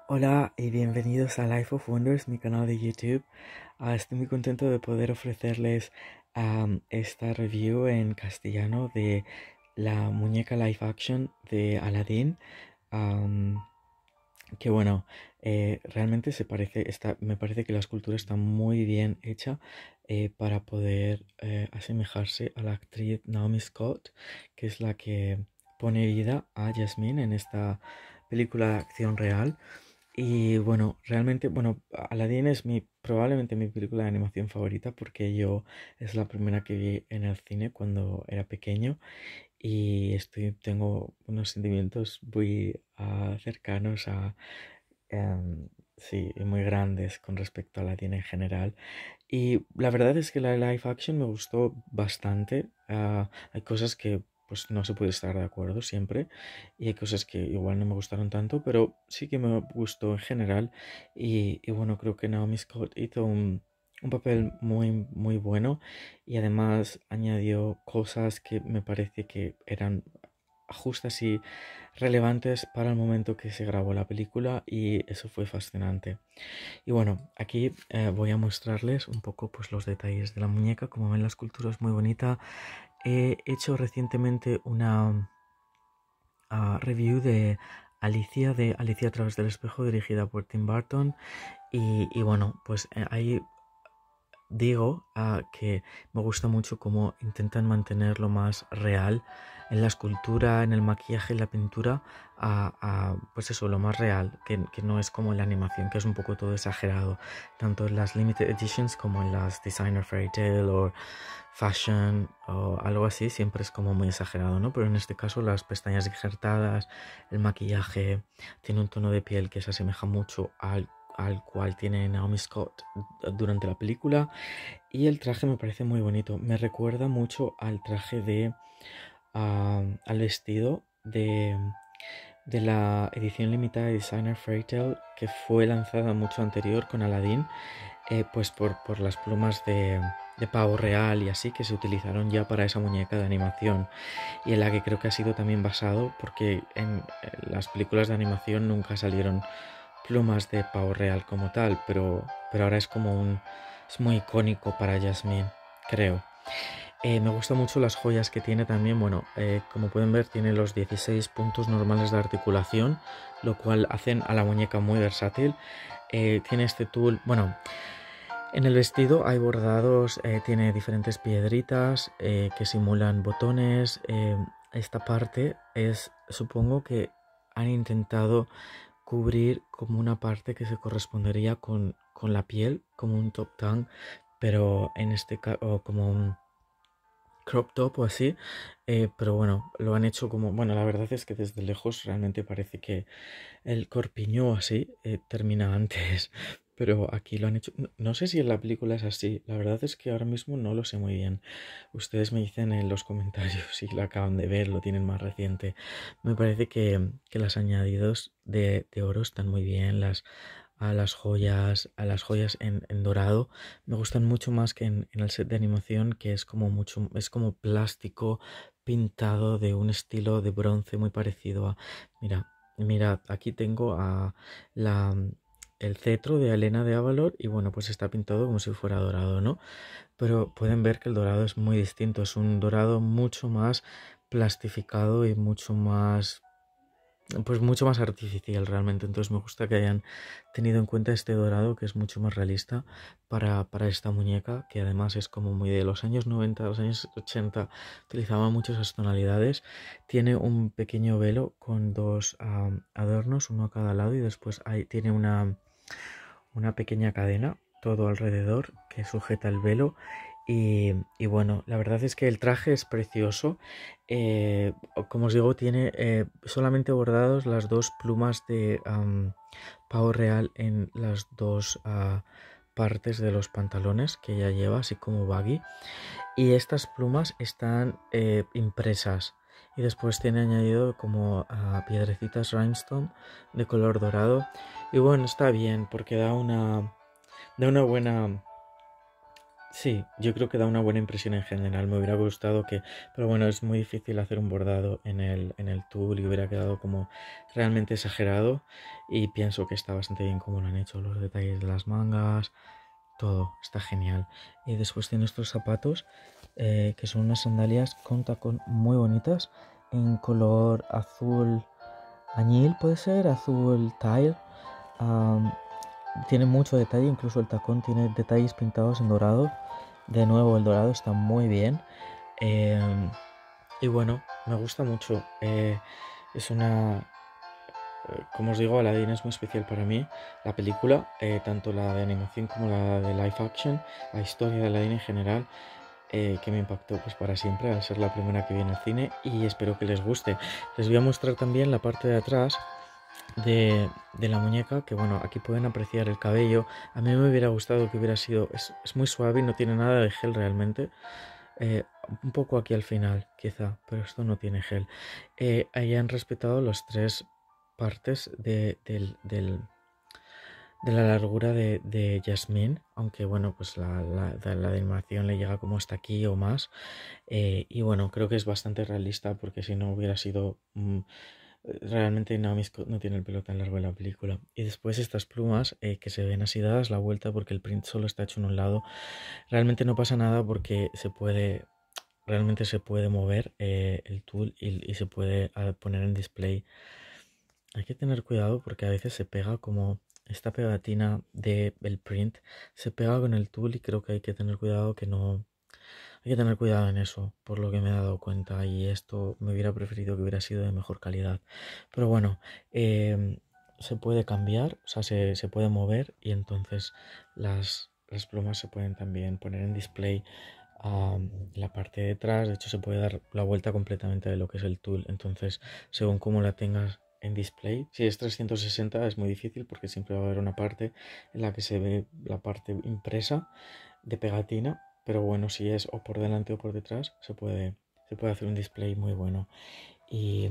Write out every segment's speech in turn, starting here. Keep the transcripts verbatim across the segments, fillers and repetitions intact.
Hola y bienvenidos a Life of Wonders, mi canal de YouTube. Ah, estoy muy contento de poder ofrecerles am, esta review en castellano de la muñeca live action de Aladdin. Am, que bueno, eh, realmente se parece, está, me parece que la escultura está muy bien hecha eh, para poder eh, asemejarse a la actriz Naomi Scott, que es la que pone vida a Jasmine en esta película de acción real. Y bueno, realmente, bueno, Aladdin es mi, probablemente mi película de animación favorita porque yo es la primera que vi en el cine cuando era pequeño y estoy, tengo unos sentimientos muy ah, cercanos a, em, sí, y muy grandes con respecto a Aladdin en general. Y la verdad es que la live action me gustó bastante. Ah, hay cosas que pues no se puede estar de acuerdo siempre y hay cosas que igual no me gustaron tanto, pero sí que me gustó en general. Y, y bueno, creo que Naomi Scott hizo un, un papel muy, muy bueno y además añadió cosas que me parece que eran justas y relevantes para el momento que se grabó la película y eso fue fascinante. Y bueno, aquí eh, voy a mostrarles un poco pues, los detalles de la muñeca. Como ven, la escultura es muy bonita. He hecho recientemente una uh, review de Alicia, de Alicia a través del espejo, dirigida por Tim Burton. Y, y bueno, pues eh, ahí digo uh, que me gusta mucho cómo intentan mantener lo más real en la escultura, en el maquillaje, en la pintura, a, a, pues eso, lo más real, que, que no es como en la animación, que es un poco todo exagerado, tanto en las limited editions como en las designer fairy tale o fashion o algo así, siempre es como muy exagerado, ¿no? Pero en este caso las pestañas injertadas, el maquillaje, tiene un tono de piel que se asemeja mucho al al cual tiene Naomi Scott durante la película y el traje me parece muy bonito, me recuerda mucho al traje de uh, al vestido de, de la edición limitada de Designer Fairy Tale que fue lanzada mucho anterior con Aladdin, eh, pues por, por las plumas de, de pavo real y así que se utilizaron ya para esa muñeca de animación y en la que creo que ha sido también basado porque en, en las películas de animación nunca salieron plumas de pavo real como tal, pero, pero ahora es como un... es muy icónico para Jasmine, creo. Eh, me gustan mucho las joyas que tiene también, bueno, eh, como pueden ver tiene los dieciséis puntos normales de articulación, lo cual hacen a la muñeca muy versátil. Eh, tiene este tul, bueno, en el vestido hay bordados, eh, tiene diferentes piedritas eh, que simulan botones. Eh, esta parte es, supongo que han intentado cubrir como una parte que se correspondería con, con la piel, como un top tan, pero en este caso como un crop top o así, eh, pero bueno, lo han hecho como, bueno, la verdad es que desde lejos realmente parece que el corpiño así eh, termina antes, pero aquí lo han hecho, no, no sé si en la película es así, la verdad es que ahora mismo no lo sé muy bien, ustedes me dicen en los comentarios si lo acaban de ver, lo tienen más reciente, me parece que, que los añadidos de, de oro están muy bien, las a las joyas, a las joyas en, en dorado. Me gustan mucho más que en, en el set de animación, que es como mucho, es como plástico pintado de un estilo de bronce muy parecido a. Mira, mira, aquí tengo a la el cetro de Helena de Avalor y bueno, pues está pintado como si fuera dorado, ¿no? Pero pueden ver que el dorado es muy distinto, es un dorado mucho más plastificado y mucho más pues mucho más artificial realmente. Entonces me gusta que hayan tenido en cuenta este dorado que es mucho más realista para, para esta muñeca, que además es como muy de los años noventa, los años ochenta, utilizaba mucho esas tonalidades. Tiene un pequeño velo con dos um, adornos, uno a cada lado, y después hay, tiene una, una pequeña cadena todo alrededor que sujeta el velo. Y, y bueno, la verdad es que el traje es precioso. Eh, como os digo, tiene eh, solamente bordados las dos plumas de um, pavo real en las dos uh, partes de los pantalones que ella lleva, así como baggy. Y estas plumas están eh, impresas. Y después tiene añadido como uh, piedrecitas rhinestone de color dorado. Y bueno, está bien porque da una, da una buena Sí, yo creo que da una buena impresión en general. Me hubiera gustado que, pero bueno, es muy difícil hacer un bordado en el, en el tul y hubiera quedado como realmente exagerado. Y pienso que está bastante bien como lo han hecho, los detalles de las mangas, todo está genial. Y después tiene estos zapatos eh, que son unas sandalias con tacón muy bonitas en color azul añil, puede ser, azul tile. Am, Tiene mucho detalle, incluso el tacón tiene detalles pintados en dorado. De nuevo, el dorado está muy bien. Eh, y bueno, me gusta mucho. Eh, es una... eh, Como os digo, Aladdin es muy especial para mí. La película, eh, tanto la de animación como la de live action, la historia de Aladdin en general, eh, que me impactó pues para siempre al ser la primera que vi en el cine y espero que les guste. Les voy a mostrar también la parte de atrás de, de la muñeca, que bueno, aquí pueden apreciar el cabello. A mí me hubiera gustado que hubiera sido, es, es muy suave y no tiene nada de gel realmente. Eh, un poco aquí al final, quizá, pero esto no tiene gel. Eh, ahí han respetado las tres partes de, del, del- de la largura de, de Jasmine, aunque bueno, pues la, la, la, la animación le llega como hasta aquí o más. Eh, y bueno, creo que es bastante realista porque si no hubiera sido... mm, realmente Naomi Scott no tiene el pelo tan largo en la película. Y después estas plumas eh, que se ven así dadas la vuelta porque el print solo está hecho en un lado. Realmente no pasa nada porque se puede, realmente se puede mover eh, el tool y, y se puede ah, poner en display. Hay que tener cuidado porque a veces se pega como esta pegatina del print, se pega con el tool y creo que hay que tener cuidado que no... Hay que tener cuidado en eso, por lo que me he dado cuenta y esto me hubiera preferido que hubiera sido de mejor calidad. Pero bueno, eh, se puede cambiar, o sea, se, se puede mover y entonces las, las plumas se pueden también poner en display um, en la parte de atrás. De hecho, se puede dar la vuelta completamente de lo que es el tool. Entonces, según cómo la tengas en display, si es trescientos sesenta es muy difícil porque siempre va a haber una parte en la que se ve la parte impresa de pegatina, pero bueno, si es o por delante o por detrás, se puede, se puede hacer un display muy bueno. Y,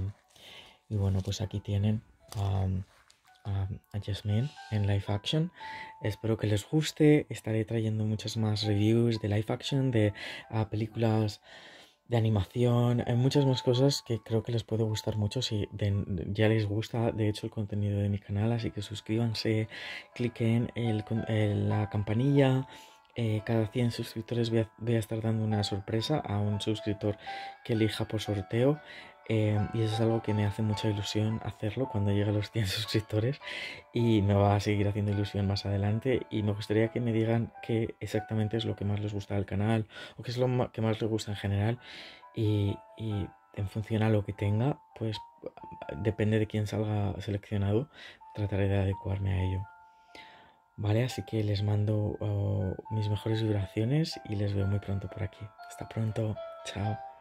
y bueno, pues aquí tienen um, a, a Jasmine en live action. Espero que les guste. Estaré trayendo muchas más reviews de live action, de uh, películas de animación. Hay muchas más cosas que creo que les puede gustar mucho si de, ya les gusta de hecho el contenido de mi canal, así que suscríbanse, cliquen el, el, la campanilla. Eh, cada cien suscriptores voy a, voy a estar dando una sorpresa a un suscriptor que elija por sorteo. Eh, y eso es algo que me hace mucha ilusión hacerlo cuando llegue a los cien suscriptores y me va a seguir haciendo ilusión más adelante y me gustaría que me digan qué exactamente es lo que más les gusta del canal o qué es lo que más les gusta en general y, y en función a lo que tenga, pues depende de quién salga seleccionado, trataré de adecuarme a ello. Vale, así que les mando uh, mis mejores vibraciones y les veo muy pronto por aquí. Hasta pronto, chao.